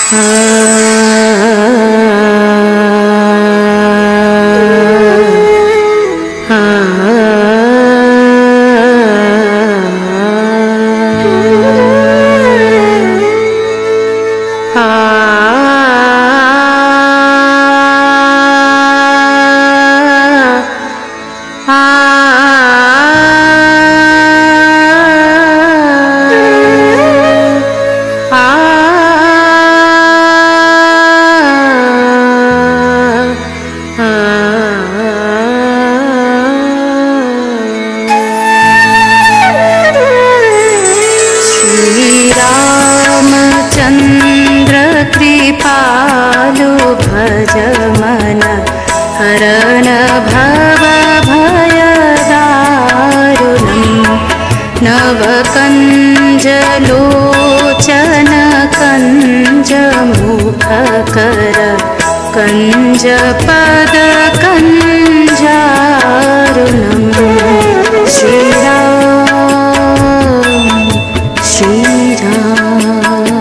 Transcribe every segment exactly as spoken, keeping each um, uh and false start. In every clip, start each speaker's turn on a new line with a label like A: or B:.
A: कृपालु भज मन हरण भव भयदारुणं नवकञ्जलोचन कञ्जमुखकर कञ्जपद कञ्जारुणं श्रीराम श्रीराम।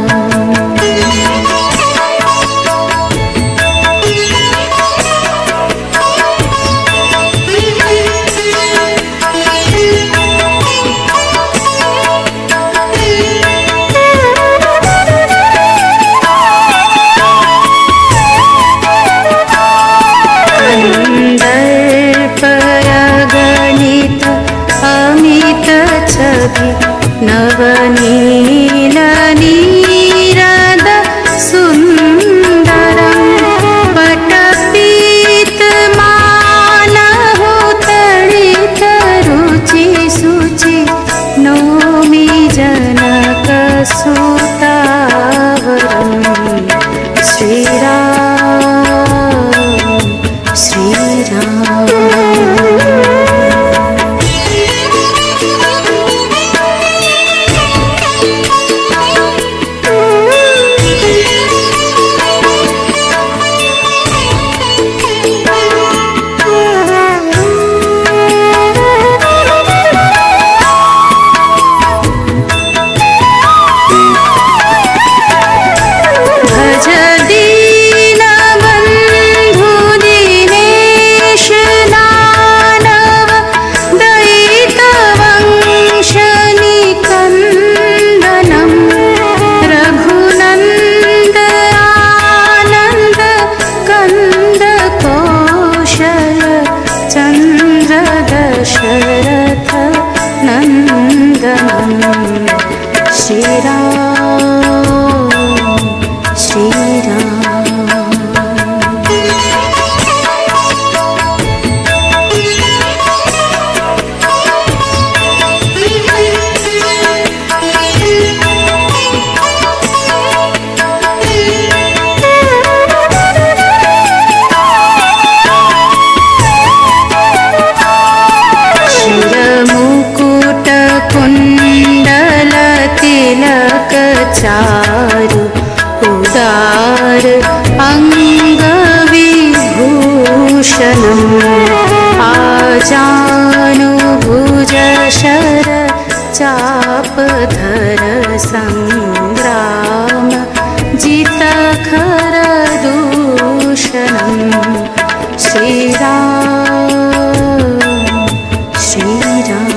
A: नवनील नीरद सुंदरं पटपीत मानहु तडित रुचि सुचि नौमि जनक सुतावरं श्रीराम श्रीराम। शरथ नंदनम श्रीराम श्रीराम। कुंडल तिलक चारु उदार अंग विभूषणं आजानु भुज शर चापधर संग्राम जित खर दूषणं श्रीराम श्रीराम।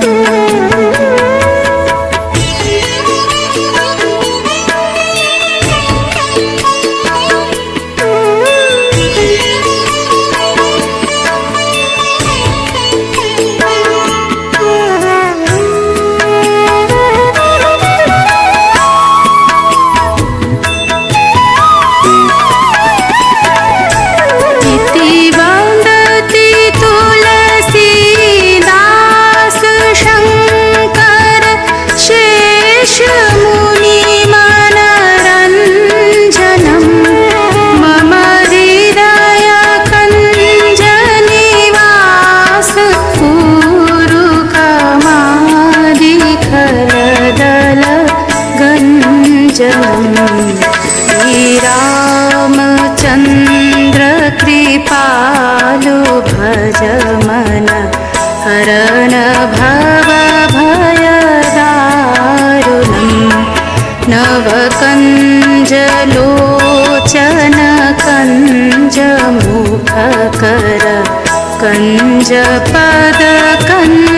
A: रामचंद्र कृपालु भज मन हरण भव भयदारुणं नवकञ्ज कञ्जलोचन कञ्जमुखकर कञ्जपद कञ्ज